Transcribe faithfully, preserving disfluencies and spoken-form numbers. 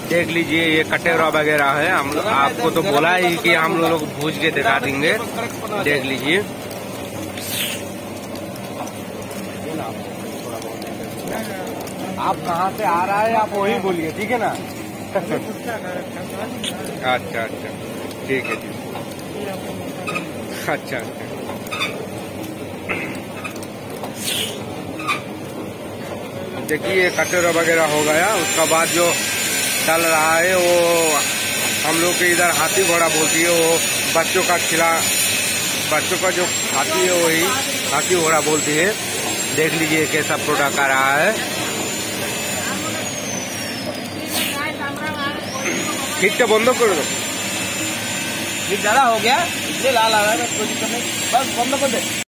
देख लीजिए ये कटेरा वगैरह है। हम लोग आपको तो बोला ही कि हम लोग भूज के दिखा देंगे। देख लीजिए आप कहाँ से आ रहा है आप वही बोलिए, ठीक है ना। अच्छा अच्छा ठीक है जी। अच्छा अच्छा देखिए कटोरा वगैरह हो गया। उसका बाद जो चल रहा है वो हम लोग के इधर हाथी घोड़ा बोलती है। वो बच्चों का खिला बच्चों का जो खाती है वही हाथी घोड़ा बोलती है। देख लीजिए कैसा प्रोडक्ट आ रहा है। ठीक है बंद कर दो, ज्यादा हो गया इसलिए लाल आ रहा है, कोई दिक्कत नहीं, बस बंद कर दे।